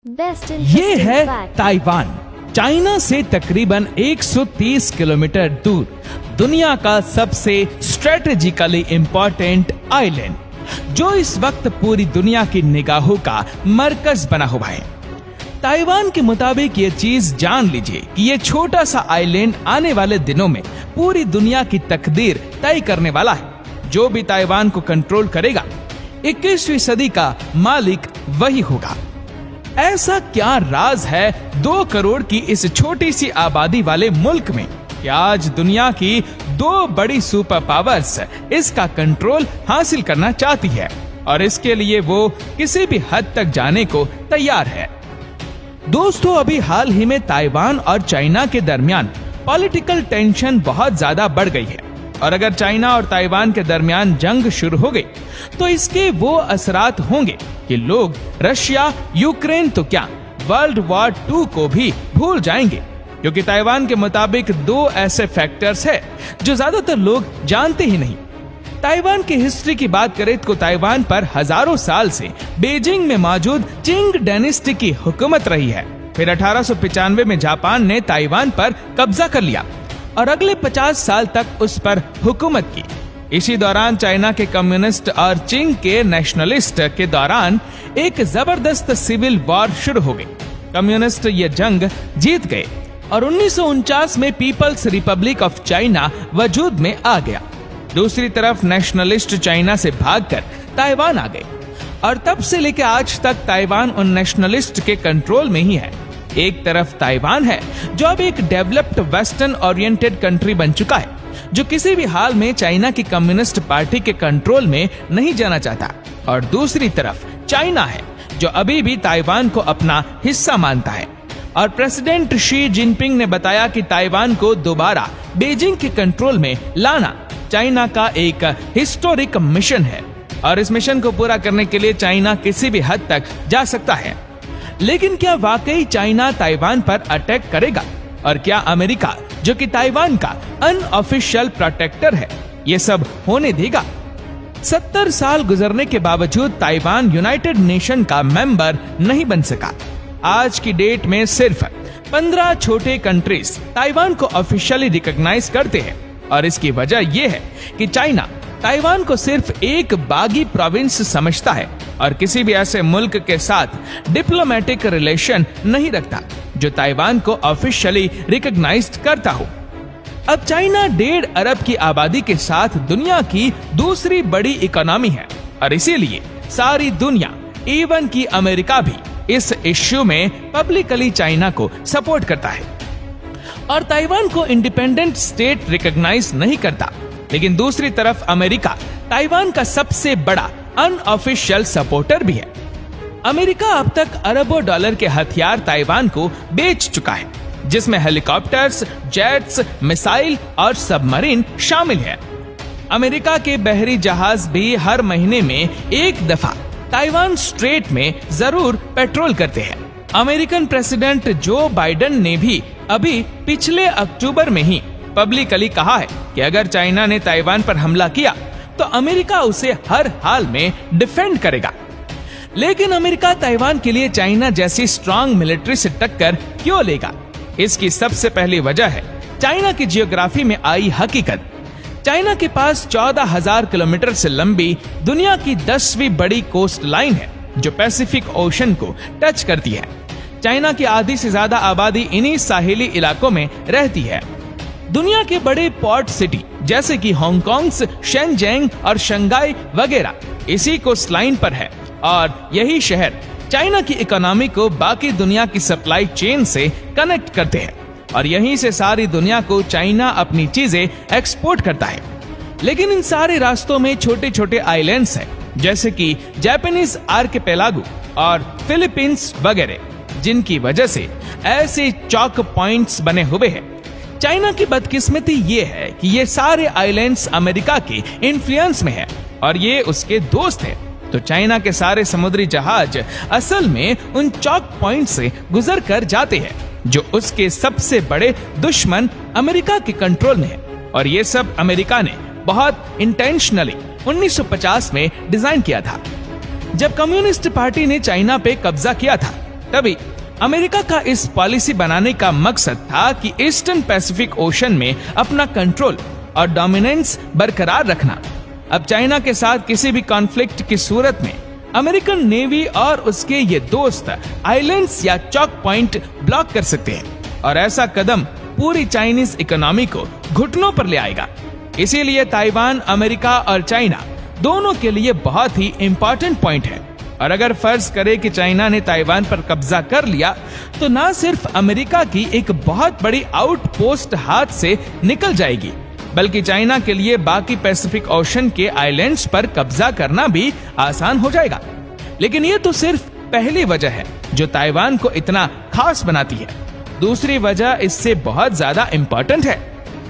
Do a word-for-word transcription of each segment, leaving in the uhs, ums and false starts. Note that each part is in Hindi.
ये है ताइवान, चाइना से तकरीबन एक सौ तीस किलोमीटर दूर, दुनिया का सबसे स्ट्रेटेजिकली इंपॉर्टेंट आइलैंड, जो इस वक्त पूरी दुनिया की निगाहों का मरकज बना हुआ है। ताइवान के मुताबिक ये चीज जान लीजिए कि ये छोटा सा आइलैंड आने वाले दिनों में पूरी दुनिया की तकदीर तय करने वाला है। जो भी ताइवान को कंट्रोल करेगा, इक्कीसवीं सदी का मालिक वही होगा। ऐसा क्या राज है दो करोड़ की इस छोटी सी आबादी वाले मुल्क में कि आज दुनिया की दो बड़ी सुपर पावर्स इसका कंट्रोल हासिल करना चाहती है और इसके लिए वो किसी भी हद तक जाने को तैयार है। दोस्तों, अभी हाल ही में ताइवान और चाइना के दरमियान पॉलिटिकल टेंशन बहुत ज्यादा बढ़ गई है और अगर चाइना और ताइवान के दरमियान जंग शुरू हो गई तो इसके वो असरात होंगे कि लोग रशिया, यूक्रेन तो क्या वर्ल्ड वॉर टू को भी भूल जाएंगे, क्योंकि ताइवान के मुताबिक दो ऐसे फैक्टर्स है जो ज्यादातर लोग जानते ही नहीं। ताइवान की हिस्ट्री की बात करें तो ताइवान पर हजारों साल से बीजिंग में मौजूद चिंग डायनेस्टी की हुकूमत रही है। फिर अठारह सौ पिचानवे में जापान ने ताइवान पर कब्जा कर लिया और अगले पचास साल तक उस पर हुकूमत की। इसी दौरान चाइना के कम्युनिस्ट और चिंग के नेशनलिस्ट के दौरान एक जबरदस्त सिविल वॉर शुरू हो गई। कम्युनिस्ट ये जंग जीत गए और उन्नीस सौ उनचास में पीपल्स रिपब्लिक ऑफ चाइना वजूद में आ गया। दूसरी तरफ नेशनलिस्ट चाइना से भागकर ताइवान आ गए और तब से लेकर आज तक ताइवान उन नेशनलिस्ट के कंट्रोल में ही है। एक तरफ ताइवान है जो अब एक डेवलप्ड वेस्टर्न ओरिएंटेड कंट्री बन चुका है, जो किसी भी हाल में चाइना की कम्युनिस्ट पार्टी के कंट्रोल में नहीं जाना चाहता, और दूसरी तरफ चाइना है जो अभी भी ताइवान को अपना हिस्सा मानता है। और प्रेसिडेंट शी जिनपिंग ने बताया कि ताइवान को दोबारा बीजिंग के कंट्रोल में लाना चाइना का एक हिस्टोरिक मिशन है और इस मिशन को पूरा करने के लिए चाइना किसी भी हद तक जा सकता है। लेकिन क्या वाकई चाइना ताइवान पर अटैक करेगा और क्या अमेरिका, जो कि ताइवान का अनऑफिशियल प्रोटेक्टर है, ये सब होने देगा? सत्तर साल गुजरने के बावजूद ताइवान यूनाइटेड नेशन का मेंबर नहीं बन सका। आज की डेट में सिर्फ पंद्रह छोटे कंट्रीज ताइवान को ऑफिशियली रिकॉग्नाइज करते हैं और इसकी वजह यह है कि चाइना ताइवान को सिर्फ एक बागी प्रोविंस समझता है और किसी भी ऐसे मुल्क के साथ डिप्लोमेटिक रिलेशन नहीं रखता जो ताइवान को ऑफिशियली रिकॉग्नाइज्ड करता हो। अब चाइना डेढ़ अरब की आबादी के साथ दुनिया की दूसरी बड़ी इकोनॉमी है और इसीलिए सारी दुनिया, इवन की अमेरिका भी इस इश्यू में पब्लिकली चाइना को सपोर्ट करता है और ताइवान को इंडिपेंडेंट स्टेट रिकॉग्नाइज नहीं करता। लेकिन दूसरी तरफ अमेरिका ताइवान का सबसे बड़ा अनऑफिशियल सपोर्टर भी है। अमेरिका अब तक अरबों डॉलर के हथियार ताइवान को बेच चुका है, जिसमें हेलीकॉप्टर्स, जेट्स, मिसाइल और सबमरीन शामिल है। अमेरिका के बहरी जहाज भी हर महीने में एक दफा ताइवान स्ट्रेट में जरूर पेट्रोल करते हैं। अमेरिकन प्रेसिडेंट जो बाइडेन ने भी अभी पिछले अक्टूबर में ही पब्लिकली कहा है कि अगर चाइना ने ताइवान पर हमला किया तो अमेरिका उसे हर हाल में डिफेंड करेगा। लेकिन अमेरिका ताइवान के लिए चाइना जैसी स्ट्रांग मिलिट्री से टक्कर क्यों लेगा? इसकी सबसे पहली वजह है चाइना की जियोग्राफी में आई हकीकत। चाइना के पास चौदह हजार किलोमीटर से लंबी दुनिया की दसवीं बड़ी कोस्ट लाइन है जो पैसिफिक ओशन को टच करती है। चाइना की आधी से ज्यादा आबादी इन्हीं साहिली इलाकों में रहती है। दुनिया के बड़े पोर्ट सिटी जैसे कि हांगकांग, शेनजेंग और शंघाई वगैरह इसी कोस्ट लाइन पर है और यही शहर चाइना की इकोनॉमी को बाकी दुनिया की सप्लाई चेन से कनेक्ट करते हैं और यहीं से सारी दुनिया को चाइना अपनी चीजें एक्सपोर्ट करता है। लेकिन इन सारे रास्तों में छोटे छोटे आइलैंड्स हैं, जैसे कि जापानीज आर्किपेलागो और फिलीपींस वगैरह, जिनकी वजह से ऐसे चौक पॉइंट्स बने हुए हैं। चाइना की बदकिस्मती ये है कि ये सारे आइलैंड्स अमेरिका के इन्फ्लुएंस में है और ये उसके दोस्त है, तो चाइना के सारे समुद्री जहाज असल में उन चौक पॉइंट से गुजर कर जाते हैं जो उसके सबसे बड़े दुश्मन अमेरिका के कंट्रोल में है। और ये सब अमेरिका ने बहुत इंटेंशनली उन्नीस सौ पचास में डिजाइन किया था। जब कम्युनिस्ट पार्टी ने चाइना पे कब्जा किया था तभी अमेरिका का इस पॉलिसी बनाने का मकसद था कि ईस्टर्न पैसिफिक ओशन में अपना कंट्रोल और डोमिनेंस बरकरार रखना। अब चाइना के साथ किसी भी कॉन्फ्लिक्ट की सूरत में अमेरिकन नेवी और उसके ये दोस्त आइलैंड्स या चॉक पॉइंट ब्लॉक कर सकते हैं और ऐसा कदम पूरी चाइनीज इकोनॉमी को घुटनों पर ले आएगा। इसीलिए ताइवान अमेरिका और चाइना दोनों के लिए बहुत ही इंपॉर्टेंट पॉइंट है। और अगर फर्ज करे कि चाइना ने ताइवान पर कब्जा कर लिया तो न सिर्फ अमेरिका की एक बहुत बड़ी आउटपोस्ट हाथ से निकल जाएगी, बल्कि चाइना के लिए बाकी पैसिफिक ओशन के आइलैंड्स पर कब्जा करना भी आसान हो जाएगा। लेकिन ये तो सिर्फ पहली वजह है जो ताइवान को इतना खास बनाती है। दूसरी वजह इससे बहुत ज्यादा इंपॉर्टेंट है।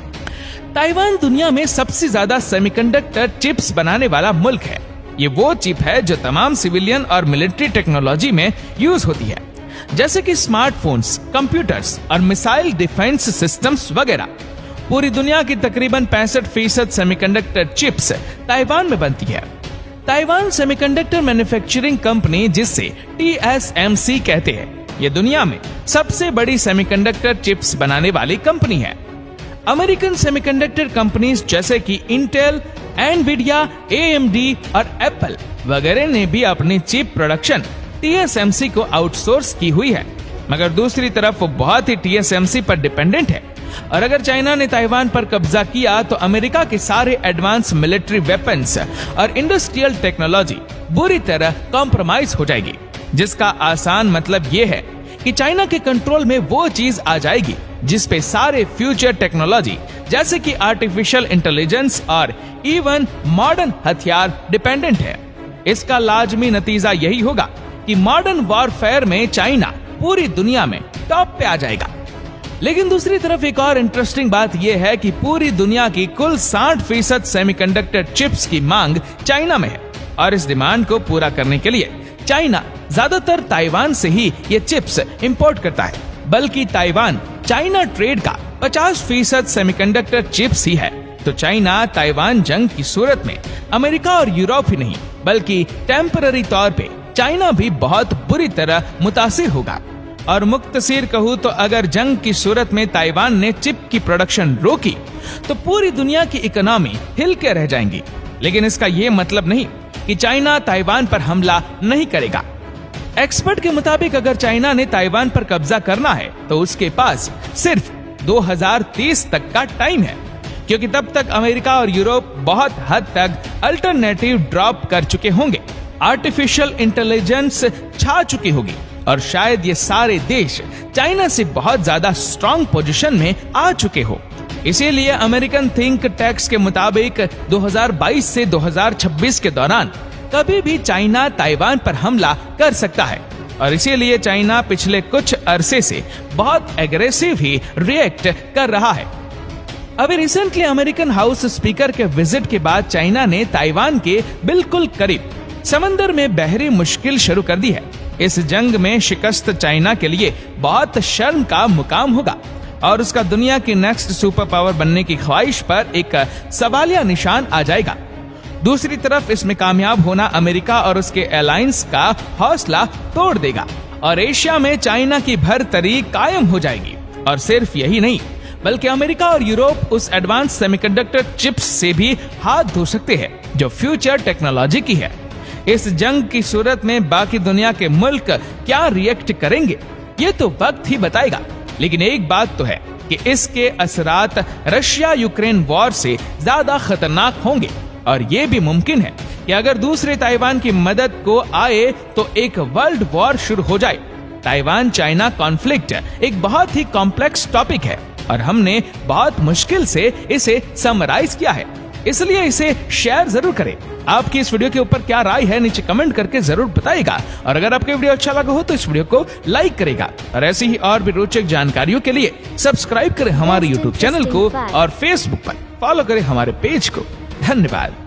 ताइवान दुनिया में सबसे ज्यादा सेमीकंडक्टर चिप्स बनाने वाला मुल्क है। ये वो चिप है जो तमाम सिविलियन और मिलिट्री टेक्नोलॉजी में यूज होती है, जैसे कि स्मार्टफोन्स, कंप्यूटर्स और मिसाइल डिफेंस सिस्टम्स वगैरह। पूरी दुनिया की तकरीबन पैंसठ फीसद सेमीकंडक्टर चिप्स ताइवान में बनती है। ताइवान सेमीकंडक्टर मैन्युफैक्चरिंग कंपनी, जिसे टी एस एम सी कहते हैं, ये दुनिया में सबसे बड़ी सेमीकंडक्टर चिप्स बनाने वाली कंपनी है। अमेरिकन सेमीकंडक्टर कंपनीज जैसे कि Intel, Nvidia, A M D और एप्पल वगैरह ने भी अपनी chip production T S M C को आउटसोर्स की हुई है, मगर दूसरी तरफ वो बहुत ही टी एस एम सी पर डिपेंडेंट है। और अगर चाइना ने ताइवान पर कब्जा किया तो अमेरिका के सारे एडवांस मिलिट्री वेपन्स और इंडस्ट्रियल टेक्नोलॉजी बुरी तरह कॉम्प्रोमाइज हो जाएगी, जिसका आसान मतलब ये है कि चाइना के कंट्रोल में वो चीज आ जाएगी जिस पे सारे फ्यूचर टेक्नोलॉजी जैसे कि आर्टिफिशियल इंटेलिजेंस और इवन मॉडर्न हथियार डिपेंडेंट है। इसका लाजमी नतीजा यही होगा कि मॉडर्न वॉरफेयर में चाइना पूरी दुनिया में टॉप पे आ जाएगा। लेकिन दूसरी तरफ एक और इंटरेस्टिंग बात यह है कि पूरी दुनिया की कुल साठ फीसद सेमीकंडक्टर चिप्स की मांग चाइना में है और इस डिमांड को पूरा करने के लिए चाइना ज्यादातर ताइवान से ही ये चिप्स इंपोर्ट करता है। बल्कि ताइवान चाइना ट्रेड का पचास फीसद सेमीकंडक्टर चिप्स ही है। तो चाइना ताइवान जंग की सूरत में अमेरिका और यूरोप ही नहीं बल्कि टेम्पररी तौर पे चाइना भी बहुत बुरी तरह मुतासिर होगा। और मुख्तसर कहूँ तो अगर जंग की सूरत में ताइवान ने चिप की प्रोडक्शन रोकी तो पूरी दुनिया की इकोनॉमी हिल के रह जाएंगी। लेकिन इसका ये मतलब नहीं कि चाइना ताइवान पर हमला नहीं करेगा। एक्सपर्ट के मुताबिक अगर चाइना ने ताइवान पर कब्जा करना है तो उसके पास सिर्फ दो हज़ार तीस तक का टाइम है, क्योंकि तब तक अमेरिका और यूरोप बहुत हद तक अल्टरनेटिव ड्रॉप कर चुके होंगे, आर्टिफिशियल इंटेलिजेंस छा चुकी होगी और शायद ये सारे देश चाइना से बहुत ज्यादा स्ट्रॉन्ग पोजीशन में आ चुके हो। इसीलिए अमेरिकन थिंक टैंक्स के मुताबिक दो हज़ार बाईस से दो हज़ार छब्बीस के दौरान कभी भी चाइना ताइवान पर हमला कर सकता है और इसीलिए चाइना पिछले कुछ अरसे से बहुत एग्रेसिव ही रिएक्ट कर रहा है। अभी रिसेंटली अमेरिकन हाउस स्पीकर के विजिट के बाद चाइना ने ताइवान के बिल्कुल करीब समंदर में बहरी मुश्किल शुरू कर दी है। इस जंग में शिकस्त चाइना के लिए बहुत शर्म का मुकाम होगा और उसका दुनिया की नेक्स्ट सुपर पावर बनने की ख्वाहिश पर एक सवालिया निशान आ जाएगा। दूसरी तरफ इसमें कामयाब होना अमेरिका और उसके अलायंस का हौसला तोड़ देगा और एशिया में चाइना की भरतरी कायम हो जाएगी। और सिर्फ यही नहीं बल्कि अमेरिका और यूरोप उस एडवांस सेमीकंडक्टर चिप्स से भी हाथ धो सकते हैं जो फ्यूचर टेक्नोलॉजी की है। इस जंग की सूरत में बाकी दुनिया के मुल्क क्या रिएक्ट करेंगे ये तो वक्त ही बताएगा। लेकिन एक बात तो है कि इसके असरात रशिया यूक्रेन वॉर से ज्यादा खतरनाक होंगे और ये भी मुमकिन है कि अगर दूसरे ताइवान की मदद को आए तो एक वर्ल्ड वॉर शुरू हो जाए। ताइवान चाइना कॉन्फ्लिक्ट एक बहुत ही कॉम्प्लेक्स टॉपिक है और हमने बहुत मुश्किल से इसे समराइज किया है, इसलिए इसे शेयर जरूर करें। आपकी इस वीडियो के ऊपर क्या राय है नीचे कमेंट करके जरूर बताइएगा और अगर आपको वीडियो अच्छा लगा हो तो इस वीडियो को लाइक करेगा और ऐसी ही और भी रोचक जानकारियों के लिए सब्सक्राइब करें हमारे यूट्यूब चैनल को और फेसबुक पर फॉलो करें हमारे पेज को। धन्यवाद।